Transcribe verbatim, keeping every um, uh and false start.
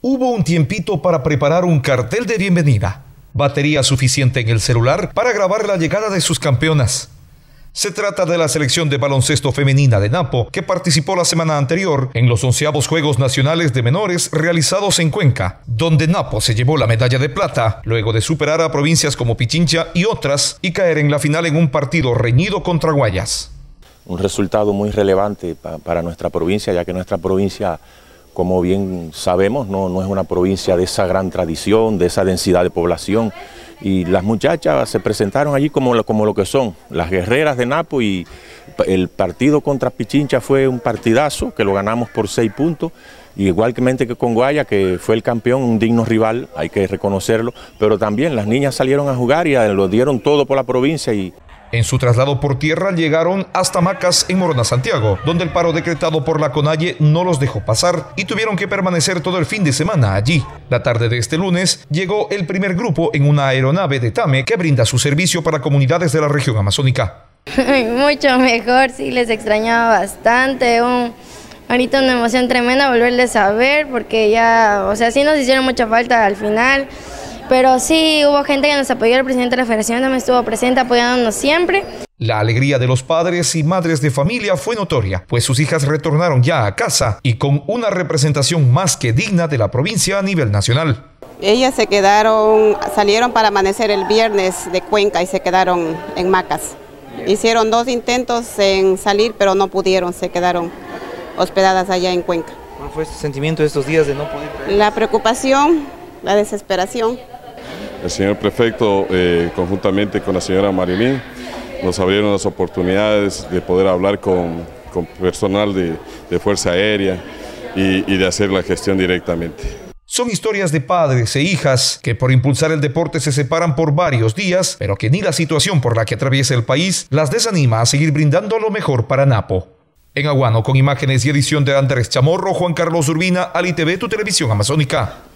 Hubo un tiempito para preparar un cartel de bienvenida. Batería suficiente en el celular para grabar la llegada de sus campeonas. Se trata de la selección de baloncesto femenina de Napo, que participó la semana anterior en los onceavos Juegos Nacionales de Menores realizados en Cuenca, donde Napo se llevó la medalla de plata, luego de superar a provincias como Pichincha y otras, y caer en la final en un partido reñido contra Guayas. Un resultado muy relevante pa para nuestra provincia, ya que nuestra provincia, como bien sabemos, no, no es una provincia de esa gran tradición, de esa densidad de población. Y las muchachas se presentaron allí como lo, como lo que son, las guerreras de Napo, y el partido contra Pichincha fue un partidazo que lo ganamos por seis puntos, igualmente que con Guaya, que fue el campeón, un digno rival, hay que reconocerlo, pero también las niñas salieron a jugar y lo dieron todo por la provincia. Y en su traslado por tierra llegaron hasta Macas en Morona, Santiago, donde el paro decretado por la CONAIE no los dejó pasar y tuvieron que permanecer todo el fin de semana allí. La tarde de este lunes llegó el primer grupo en una aeronave de TAME que brinda su servicio para comunidades de la región amazónica. Mucho mejor, sí, les extrañaba bastante. Un, ahorita una emoción tremenda volverles a ver, porque ya, o sea, sí nos hicieron mucha falta al final. Pero sí, hubo gente que nos apoyó, el presidente de la federación también estuvo presente apoyándonos siempre. La alegría de los padres y madres de familia fue notoria, pues sus hijas retornaron ya a casa y con una representación más que digna de la provincia a nivel nacional. Ellas se quedaron, salieron para amanecer el viernes de Cuenca y se quedaron en Macas. Hicieron dos intentos en salir, pero no pudieron, se quedaron hospedadas allá en Cuenca. ¿Cuál fue su sentimiento de estos días de no poder traer? La preocupación, la desesperación. El señor prefecto, eh, conjuntamente con la señora Marilín, nos abrieron las oportunidades de poder hablar con, con personal de, de Fuerza Aérea y, y de hacer la gestión directamente. Son historias de padres e hijas que por impulsar el deporte se separan por varios días, pero que ni la situación por la que atraviesa el país las desanima a seguir brindando lo mejor para Napo. En Aguano, con imágenes y edición de Andrés Chamorro, Juan Carlos Urbina, Ali T V, tu televisión amazónica.